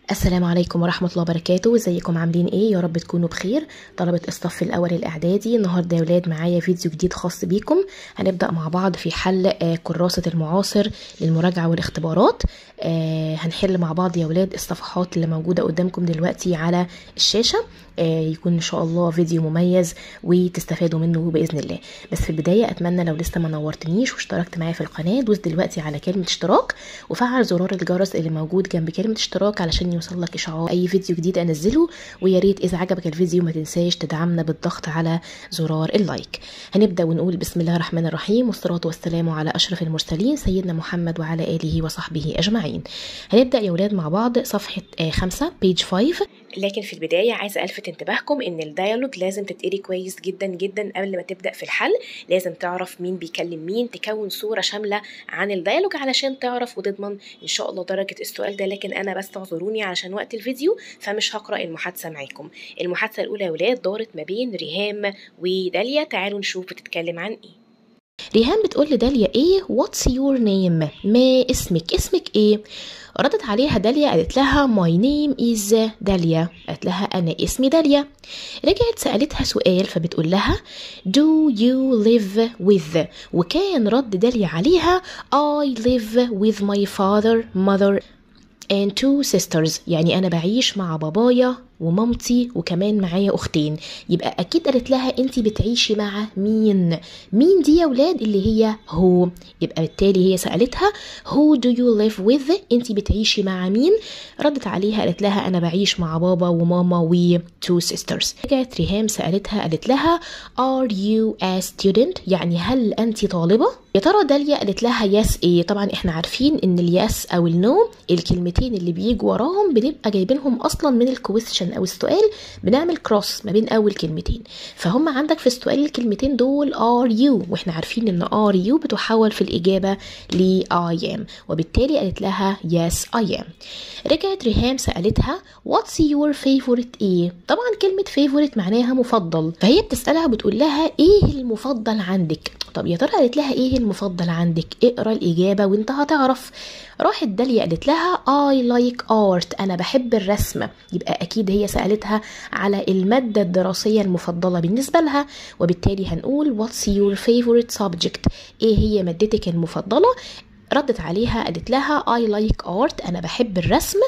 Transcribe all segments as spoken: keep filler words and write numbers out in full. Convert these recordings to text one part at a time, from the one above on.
السلام عليكم ورحمة الله وبركاته. ازيكم عاملين ايه؟ يا رب تكونوا بخير. طلبة الصف الاول الاعدادي، النهارده يا ولاد معايا فيديو جديد خاص بيكم. هنبدأ مع بعض في حل آه كراسة المعاصر للمراجعة والاختبارات. آه هنحل مع بعض يا ولاد الصفحات اللي موجودة قدامكم دلوقتي على الشاشة. آه يكون ان شاء الله فيديو مميز وتستفادوا منه بإذن الله. بس في البداية اتمنى لو لسه ما نورتنيش واشتركت معايا في القناة دوس دلوقتي على كلمة اشتراك وفعل زرار الجرس اللي موجود جنب كلمة اشتراك علشان يوصل لك اشعار اي فيديو جديد انزله. ويا ريت اذا عجبك الفيديو ما تنساش تدعمنا بالضغط على زرار اللايك. هنبدا ونقول بسم الله الرحمن الرحيم، والصلاه والسلام على اشرف المرسلين سيدنا محمد وعلى اله وصحبه اجمعين. هنبدا يا ولاد مع بعض صفحه خمسة بيج خمسة. لكن في البدايه عايزه الفت انتباهكم ان الديالوج لازم تتقري كويس جدا جدا قبل ما تبدا في الحل. لازم تعرف مين بيكلم مين، تكون صوره شامله عن الديالوج علشان تعرف وتضمن ان شاء الله درجه السؤال ده. لكن انا بس اعذروني عشان وقت الفيديو فمش هقرا المحادثه معاكم. المحادثه الاولى يا ولاد دارت ما بين ريهام وداليا. تعالوا نشوف بتتكلم عن ايه. ريهام بتقول لداليا ايه what's your name، ما اسمك، اسمك ايه؟ ردت عليها داليا قالت لها my name is داليا. قالت لها انا اسمي داليا. رجعت سألتها سؤال فبتقول لها do you live with، وكان رد داليا عليها I live with my father mother and two sisters، يعني أنا بعيش مع بابايا ومامتي وكمان معايا أختين. يبقى أكيد قالت لها أنتي بتعيشي مع مين؟ مين دي يا ولاد؟ اللي هي هو. يبقى بالتالي هي سألتها who do you live with، أنتي بتعيشي مع مين؟ ردت عليها قالت لها أنا بعيش مع بابا وماما و two sisters. رجعت ريهام سألتها قالت لها are you a student، يعني هل أنتي طالبة؟ يا ترى داليا قالت لها يس ايه؟ طبعا احنا عارفين ان اليس او النو الكلمتين اللي بيجوا وراهم بنبقى جايبينهم اصلا من الكويستشن او السؤال، بنعمل كروس ما بين اول كلمتين. فهم عندك في السؤال الكلمتين دول ار يو، واحنا عارفين ان ار يو بتحول في الاجابه ل I am، وبالتالي قالت لها يس I am. رجعت ريهام سالتها what's your favorite ايه؟ طبعا كلمه favorite معناها مفضل، فهي بتسالها وبتقول لها ايه المفضل عندك؟ طب يا ترى قالت لها ايه المفضل عندك؟ اقرا الاجابه وانت هتعرف. راحت داليا قالت لها I like art، انا بحب الرسم. يبقى اكيد هي سألتها على المادة الدراسية المفضلة بالنسبة لها، وبالتالي هنقول what's your favorite subject، ايه هي مادتك المفضلة؟ ردت عليها قالت لها I like art، أنا بحب الرسم.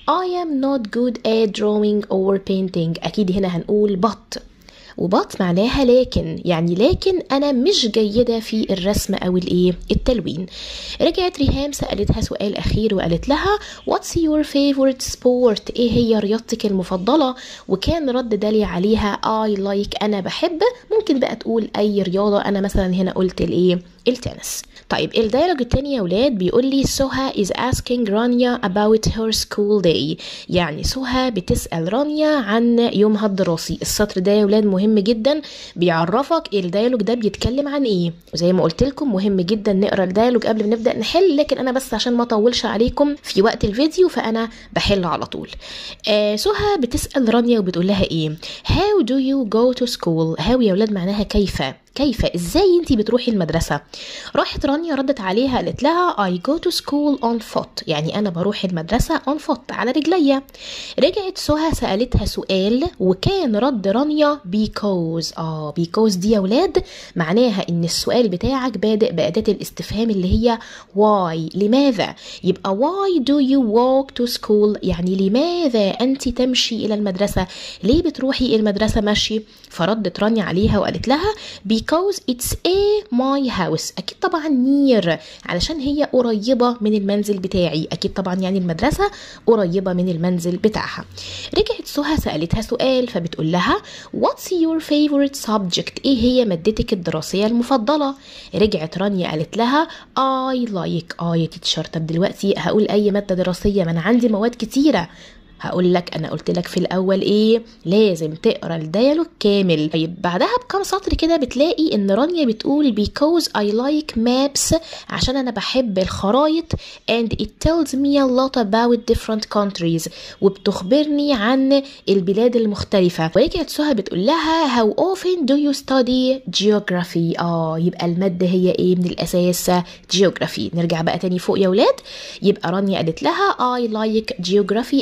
I am not good at drawing or painting، أكيد هنا هنقول but، وبط معناها لكن، يعني لكن أنا مش جيدة في الرسم أو الإيه التلوين. رجعت ريهام سألتها سؤال أخير وقالت لها what's your favorite sport، إيه هي رياضتك المفضلة؟ وكان رد داليا عليها I like، أنا بحب. ممكن بقى تقول أي رياضة، أنا مثلا هنا قلت الإيه التنس. طيب الديالوج التاني يا ولاد بيقول لي سهى is asking رانيا about her school day، يعني سهى بتسأل رانيا عن يومها الدراسي. السطر ده يا ولاد مهم جدا، بيعرفك الديالوج ده بيتكلم عن ايه. وزي ما قلت لكم مهم جدا نقرا الديالوج قبل ما نبدا نحل، لكن انا بس عشان ما اطولش عليكم في وقت الفيديو فانا بحل على طول. آه سهى بتسأل رانيا وبتقول لها ايه how do you go to school. how يا ولاد معناها كيف، كيف ازاي انتي بتروحي المدرسة؟ راحت رانيا ردت عليها قالت لها I go to school on foot، يعني انا بروح المدرسة on foot على رجليا. رجعت سهى سألتها سؤال وكان رد رانيا because. اه because دي يا ولاد معناها ان السؤال بتاعك بادئ بأداة الاستفهام اللي هي why، لماذا. يبقى why do you walk to school، يعني لماذا انت تمشي الى المدرسة، ليه بتروحي المدرسة مشي؟ فردت رانيا عليها وقالت لها because it's a my house، أكيد طبعا near علشان هي قريبة من المنزل بتاعي، أكيد طبعا يعني المدرسة قريبة من المنزل بتاعها. رجعت سهى سألتها سؤال فبتقول لها what's your favorite subject، إيه هي مادتك الدراسية المفضلة؟ رجعت رانيا قالت لها I like. آه يا تيتشر، طب دلوقتي هقول أي مادة دراسية، ما أنا عندي مواد كتيرة. هقول لك انا قلت لك في الاول ايه، لازم تقرا الديالوج كامل. طيب بعدها بكام سطر كده بتلاقي ان رانيا بتقول because I like maps، عشان انا بحب الخرايط and it tells me a lot about different countries، وبتخبرني عن البلاد المختلفة. ورجعت سهى بتقول لها how often do you study geography. اه يبقى المادة هي ايه من الاساس؟ geography. نرجع بقى تاني فوق يا ولاد. يبقى رانيا قالت لها I like geography، انا بحب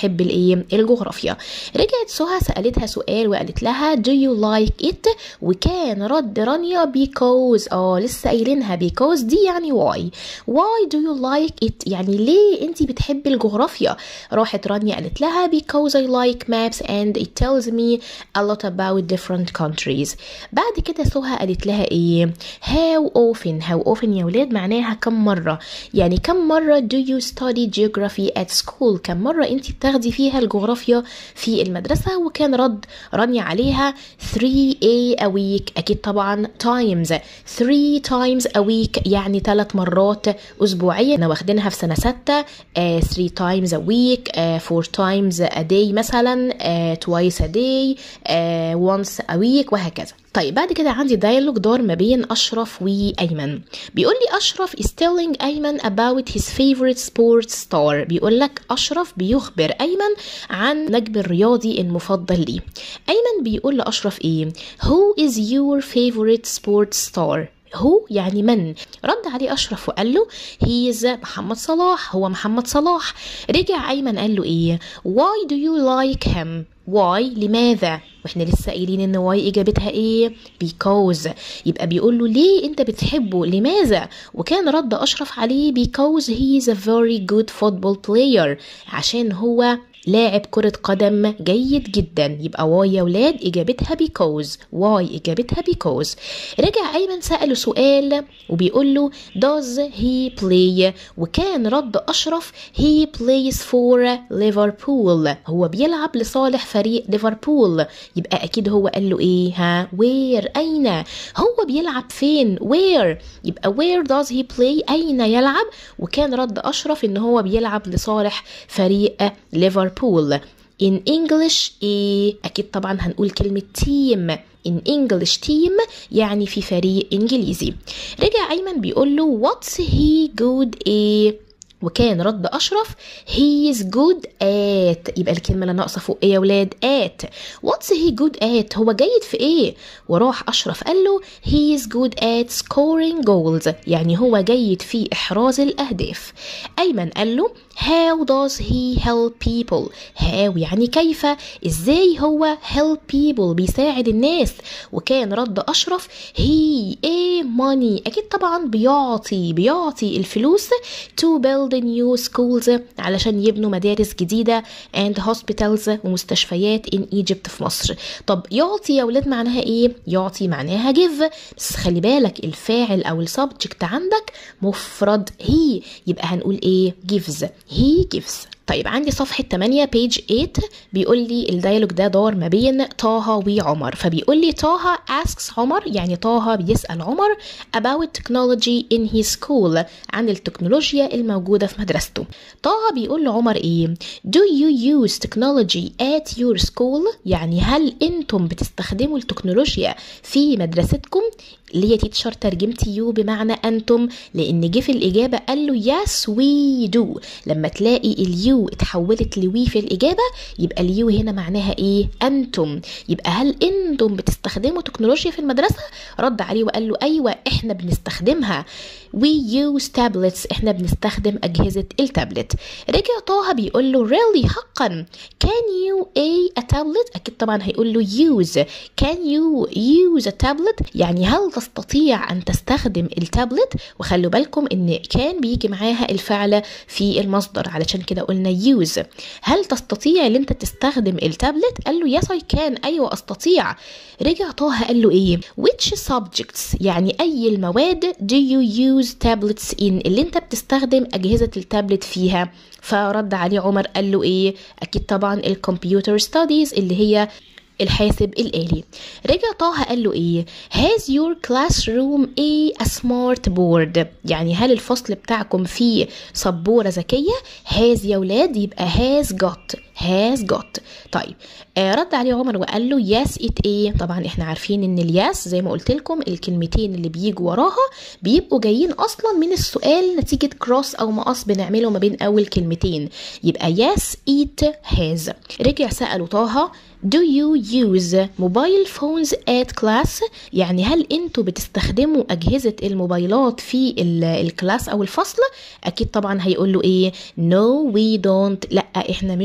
بتحب الايه الجغرافيا. رجعت سهى سألتها سؤال وقالت لها do you like it، وكان رد رانيا because. اه لسه قايلينها because دي يعني why. why do you like it يعني ليه انتي بتحبي الجغرافيا؟ راحت رانيا قالت لها because I like maps and it tells me a lot about different countries. بعد كده سهى قالت لها ايه how often. how often يا ولاد معناها كم مرة، يعني كم مرة do you study geography at school، كم مرة انتي بتاخدي فيها الجغرافيا في المدرسة. وكان رد رانيا عليها three a a week، اكيد طبعا times three times a week يعني ثلاث مرات اسبوعيا. انا واخدينها في سنة ستة uh, three times a week uh, four times a day مثلا uh, twice a day uh, once a week وهكذا. طيب بعد كده عندي دايلوج دار ما بين أشرف وأيمن. بيقول لي أشرف is telling أيمن about his favorite sports star. بيقول لك أشرف بيخبر أيمن عن نجم الرياضي المفضل ليه. أيمن بيقول لأشرف إيه who is your favorite sports star. هو يعني من. رد عليه أشرف وقال له he is محمد صلاح، هو محمد صلاح. رجع أيمن قال له إيه why do you like him. why لماذا، واحنا لسه قايلين ان why اجابتها ايه because. يبقى بيقول له ليه انت بتحبه لماذا، وكان رد أشرف عليه because he is a very good football player، عشان هو لاعب كرة قدم جيد جدا. يبقى واي يا ولاد اجابتها because. واي اجابتها because. رجع ايمن سأله سؤال وبيقول له does he play، وكان رد اشرف he plays for Liverpool، هو بيلعب لصالح فريق ليفربول. يبقى اكيد هو قال له ايه ها where اين، هو بيلعب فين where. يبقى where does he play اين يلعب، وكان رد اشرف ان هو بيلعب لصالح فريق ليفربول. in English ايه اكيد طبعا هنقول كلمة team. in English team يعني في فريق انجليزي. رجع ايمن بيقول له what's he good ايه، وكان رد أشرف he is good at. يبقى الكلمة اللي ناقصة فوق ايه يا ولاد at. what's he good at هو جيد في ايه، وراح أشرف قال له he is good at scoring goals، يعني هو جيد في إحراز الأهداف. أيمن قال له how does he help people. how يعني كيف، ازاي هو help people بيساعد الناس، وكان رد أشرف he a money أكيد طبعا بيعطي بيعطي الفلوس to build new schools علشان يبنوا مدارس جديدة and hospitals ومستشفيات in Egypt في مصر. طب يعطي يا ولاد معناها ايه، يعطي معناها give، بس خلي بالك الفاعل او السبجكت عندك مفرد he، يبقى هنقول ايه gives he gives. طيب عندي صفحة ثمانية page ثمانية بيقول لي الديالوج ده دار ما بين طه وعمر. فبيقول لي طه asks عمر، يعني طه بيسأل عمر about technology in his school، عن التكنولوجيا الموجودة في مدرسته. طه بيقول لعمر ايه do you use technology at your school، يعني هل انتم بتستخدموا التكنولوجيا في مدرستكم. اللي هي تيتشر ترجمت يو بمعنى أنتم، لأن جه في الإجابة قال له yes we do. لما تلاقي اليو اتحولت لوي في الإجابة يبقى اليو هنا معناها إيه أنتم. يبقى هل أنتم بتستخدموا تكنولوجيا في المدرسة؟ رد عليه وقال له أيوة إحنا بنستخدمها we use tablets، إحنا بنستخدم أجهزة التابلت. رجع طه بيقول له really حقا can you a, a tablet، أكيد طبعا هيقول له use can you use a tablet، يعني هل تستطيع أن تستخدم التابلت. وخلوا بالكم إن كان بيجي معاها الفعل في المصدر علشان كده قلنا use. هل تستطيع ان انت تستخدم التابلت؟ قال له yes I can، ايوه استطيع. رجع طه قال له ايه which subjects، يعني اي المواد do you use tablets in، اللي انت بتستخدم اجهزة التابلت فيها. فرد عليه عمر قال له ايه اكيد طبعا الكمبيوتر ستاديز اللي هي الحاسب الآلي. رجع طه قال له ايه has your classroom a, a smart board، يعني هل الفصل بتاعكم فيه سبورة ذكية. has يا ولاد يبقى has got has got. طيب آه رد عليه عمر وقال له yes it ايه. طبعا احنا عارفين ان الياس زي ما قلت لكم الكلمتين اللي بيجوا وراها بيبقوا جايين اصلا من السؤال نتيجة كروس او مقص بنعمله ما بين اول كلمتين، يبقى yes it has. رجع سأله طه do you use mobile phones at class، يعني هل انتوا بتستخدموا اجهزة الموبايلات في الكلاس او الفصل. اكيد طبعا هيقول له ايه no we don't، لا احنا مش بنستخدم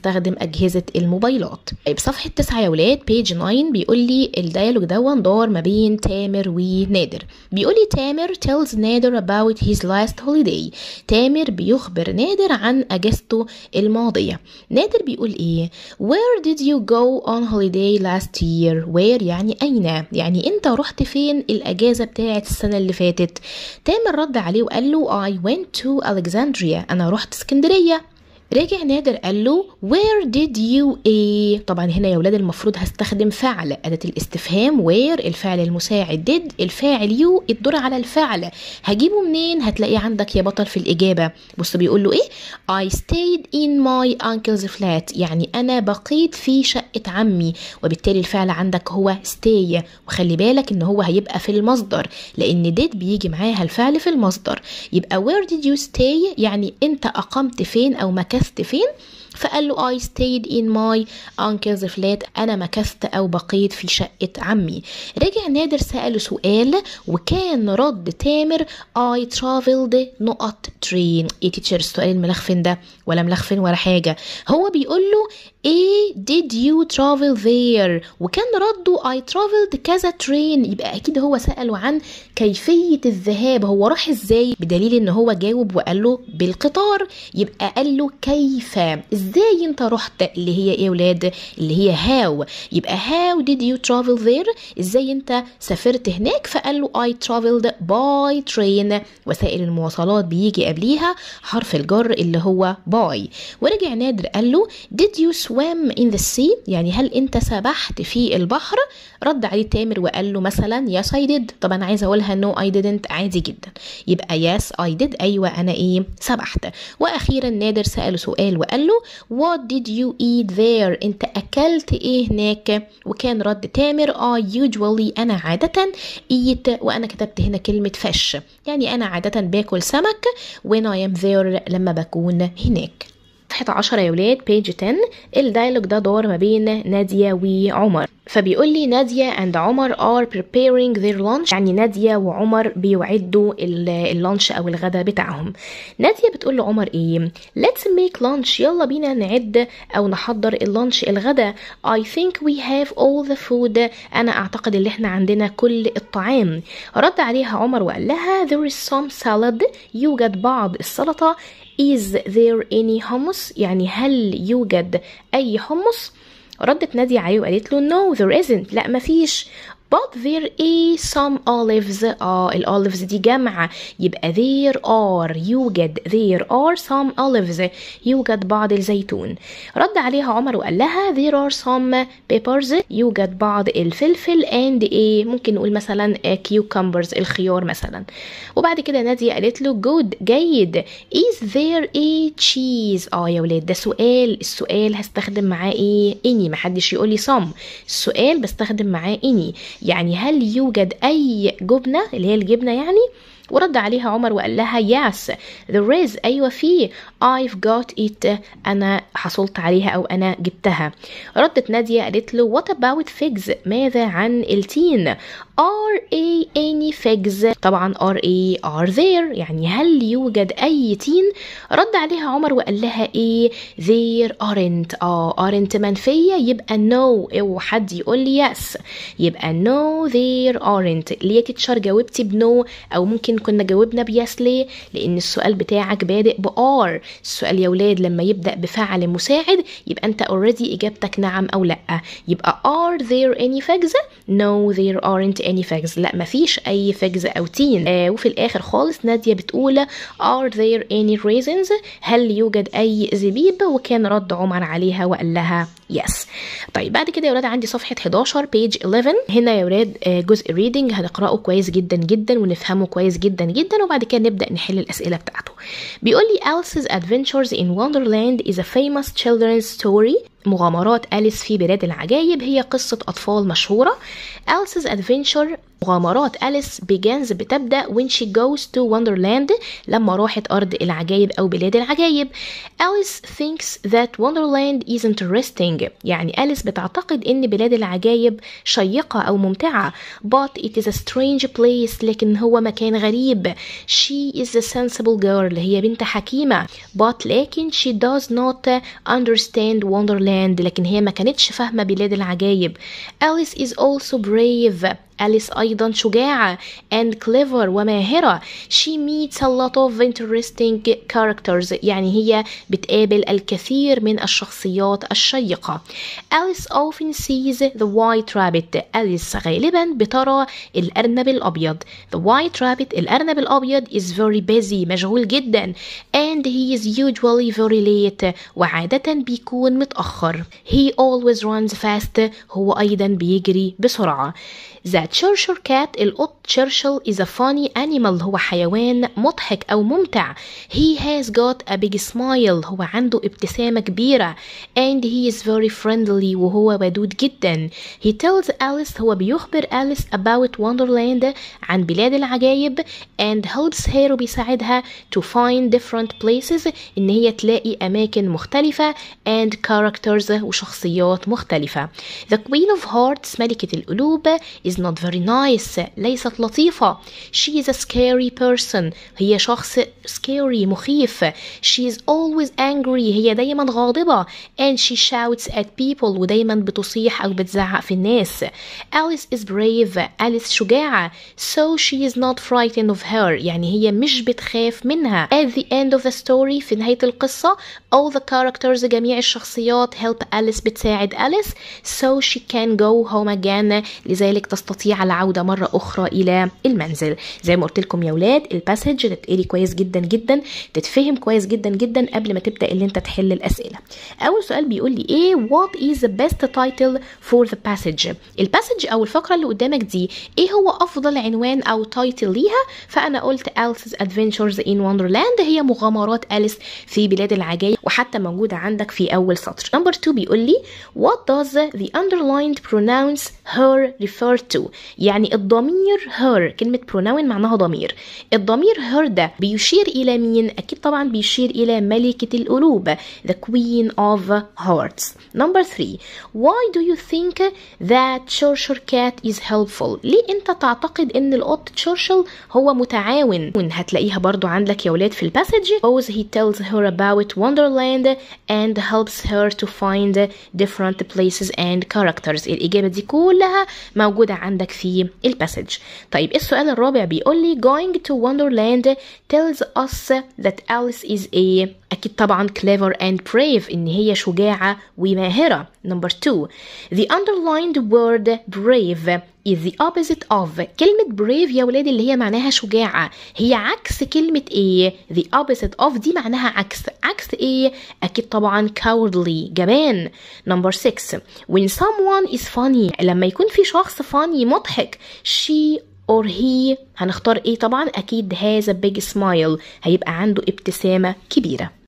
بنستخدم أجهزة الموبايلات. طيب صفحة تسعة يا ولاد بيج تسعة بيقول لي الديالوج ده دار ما بين تامر ونادر. بيقول لي تامر tells نادر about his last holiday. تامر بيخبر نادر عن أجازته الماضية. نادر بيقول ايه؟ where did you go on holiday last year؟ where يعني أين؟ يعني انت رحت فين الأجازة بتاعت السنة اللي فاتت؟ تامر رد عليه وقال له I went to Alexandria. أنا رحت اسكندرية. رجع نادر قال له where did you ايه؟ طبعا هنا يا ولاد المفروض هستخدم فعل، أداة الاستفهام where الفعل المساعد، did الفاعل، you الدور على الفعل. هجيبه منين؟ هتلاقيه عندك يا بطل في الإجابة. بص بيقول له ايه؟ I stayed in my uncle's flat. يعني أنا بقيت في شقة عمي، وبالتالي الفعل عندك هو stay. وخلي بالك إن هو هيبقى في المصدر، لأن did بيجي معاها الفعل في المصدر. يبقى where did you stay يعني أنت أقمت فين أو مكثت فين؟ فقال له I stayed in my uncle's flat. أنا مكثت أو بقيت في شقة عمي. رجع نادر سأله سؤال وكان رد تامر I traveled نقط train. ايه تيتشر السؤال الملخفن ده؟ ولا ملخفن ولا حاجة. هو بيقول له ايه did you travel there؟ وكان رده I traveled كذا train. يبقى أكيد هو سأله عن كيفية الذهاب، هو راح ازاي، بدليل ان هو جاوب وقال له بالقطار. يبقى قال له كيف، ازاي انت رحت، اللي هي ايه يا ولاد؟ اللي هي how. يبقى how did you travel there؟ ازاي انت سافرت هناك؟ فقال له I traveled by train. وسائل المواصلات بيجي قبليها حرف الجر اللي هو by. ورجع نادر قال له did you swim in the sea؟ يعني هل انت سبحت في البحر؟ رد عليه تامر وقال له مثلا yes I did. طبعا عايزه اقولها no I didn't عادي جدا. يبقى yes I did ايوه انا ايه سبحت. واخيرا نادر سأله سؤال وقال له what did you eat there؟ انت اكلت ايه هناك؟ وكان رد تامر I usually انا عادة eat، وانا كتبت هنا كلمة fish، يعني انا عادة باكل سمك when I am there لما بكون هناك. صفحة عشرة يا ولاد بيج عشرة. الدايلوج ده دار ما بين نادية وعمر. فبيقول لي نادية and عمر are preparing their lunch. يعني نادية وعمر بيعدوا اللانش او الغدا بتاعهم. نادية بتقول لعمر ايه؟ let's make lunch. يلا بينا نعد او نحضر اللانش الغدا. I think we have all the food. انا اعتقد ان احنا عندنا كل الطعام. رد عليها عمر وقال لها there is some salad. يوجد بعض السلطة. is there any hummus؟ يعني هل يوجد اي حمص؟ ردت نادية عليه وقالت له no there isn't. لا مفيش. but there is some olives. اه الأوليفز دي جمع، يبقى there are يوجد there are some olives يوجد بعض الزيتون. رد عليها عمر وقال لها there are some peppers يوجد بعض الفلفل and ايه ممكن نقول مثلا cucumbers الخيار مثلا. وبعد كده نادية قالت له good جيد. is there a cheese؟ اه يا ولاد ده سؤال، السؤال هستخدم معاه ايه any، محدش يقول لي some. السؤال بستخدم معاه any، يعني هل يوجد أي جبنة اللي هي الجبنة يعني؟ ورد عليها عمر وقال لها yes there is أيوة فيه I've got it أنا حصلت عليها أو أنا جبتها. ردت نادية قالت له what about figs؟ ماذا عن التين؟ are a any figs؟ طبعا are a are there، يعني هل يوجد أي تين؟ رد عليها عمر وقال لها ايه there aren't. اه aren't منفية يبقى no، او حد يقول لي yes يبقى no there aren't. ليه تتشر جاوبتي بنو او ممكن كنا جاوبنا بيس؟ ليه؟ لان السؤال بتاعك بادئ بار. السؤال يا ولاد لما يبدأ بفعل مساعد يبقى انت already اجابتك نعم او لا. يبقى are there any figs؟ no there aren't any figs. لا مفيش اي figs او تين. آه وفي الاخر خالص نادية بتقول are there any raisins؟ هل يوجد اي زبيب؟ وكان رد عمر عليها وقال لها yes. طيب بعد كده يا ولاد عندي صفحة حداشر بيج إحداشر. هنا يا ولاد جزء ريدنج هنقرأه كويس جدا جدا ونفهمه كويس جدا جدا، وبعد كده نبدأ نحل الأسئلة بتاعته. بيقول لي Alice's Adventures in Wonderland is a famous children's story. مغامرات أليس في بلاد العجائب هي قصة أطفال مشهورة. Alice's Adventure مغامرات أليس begins بتبدأ when she goes to Wonderland لما راحت أرض العجائب أو بلاد العجائب. Alice thinks that Wonderland is interesting. يعني أليس بتعتقد إن بلاد العجائب شيقة أو ممتعة. But it is a strange place. لكن هو مكان غريب. She is a sensible girl. هي بنت حكيمة. But لكن she does not understand Wonderland. لكن هي ما كانتش فاهمة بلاد العجائب. Alice is also brave. أليس أيضا شجاعة and clever وماهرة. She meets a lot of interesting characters. يعني هي بتقابل الكثير من الشخصيات الشيقة. Alice often sees the white rabbit. أليس غالبا بترى الأرنب الأبيض. The white rabbit الأرنب الأبيض is very busy مشغول جدا and he is usually very late وعادة بيكون متأخر. He always runs fast. هو أيضا بيجري بسرعة. The Cheshire Cat القط تشرشل is a funny animal. هو حيوان مضحك أو ممتع. He has got a big smile. هو عنده ابتسامة كبيرة and he is very friendly وهو ودود جدا. He tells Alice هو بيخبر Alice about Wonderland عن بلاد العجائب and helps her وبيساعدها to find different places إن هي تلاقي أماكن مختلفة and characters وشخصيات مختلفة. The Queen of Hearts ملكة القلوب is not very nice. ليست لطيفة. She is a scary person. هي شخص scary مخيف. She is always angry. هي دايما غاضبة and she shouts at people ودايما بتصيح أو بتزعق في الناس. Alice is brave. أليس شجاعة so she is not frightened of her. يعني هي مش بتخاف منها. At the end of the story في نهاية القصة all the characters جميع الشخصيات help Alice بتساعد أليس so she can go home again. لذلك تستطيع العودة مرة أخرى إلى المنزل. زي ما قلت لكم يا ولاد الباسج تتقري كويس جدا جدا تتفهم كويس جدا جدا قبل ما تبدأ اللي انت تحل الأسئلة. أول سؤال بيقول لي إيه what is the best title for the passage. الباسج أو الفقرة اللي قدامك دي إيه هو أفضل عنوان أو تايتل ليها؟ فأنا قلت Alice's Adventures in Wonderland. هي مغامرات أليس في بلاد العجائب وحتى موجودة عندك في أول سطر. نمبر اتنين بيقول لي what does the underlined pronouns her refer to. يعني الضمير her كلمة pronoun معناها ضمير. الضمير her ده بيشير إلى مين؟ أكيد طبعا بيشير إلى ملكة القلوب the Queen of Hearts. Number three why do you think that Cheshire Cat is helpful. ليه أنت تعتقد إن القط تشرشل هو متعاون؟ هتلاقيها برضو عندك يا ولاد في الباسج. Suppose he tells her about Wonderland and helps her to find different places and characters. الإجابة دي كلها موجودة عندك في الباسج. طيب السؤال الرابع بيقول لي going to Wonderland tells us that Alice is a أكيد طبعا clever and brave إن هي شجاعة وماهرة. Number two the underlined word brave is the opposite of. كلمة brave يا ولاد اللي هي معناها شجاعة هي عكس كلمة ايه؟ the opposite of دي معناها عكس. عكس ايه؟ أكيد طبعا cowardly جبان. Number six when someone is funny لما يكون في شخص funny مضحك she or he هنختار ايه طبعا؟ أكيد has a big smile هيبقى عنده ابتسامة كبيرة.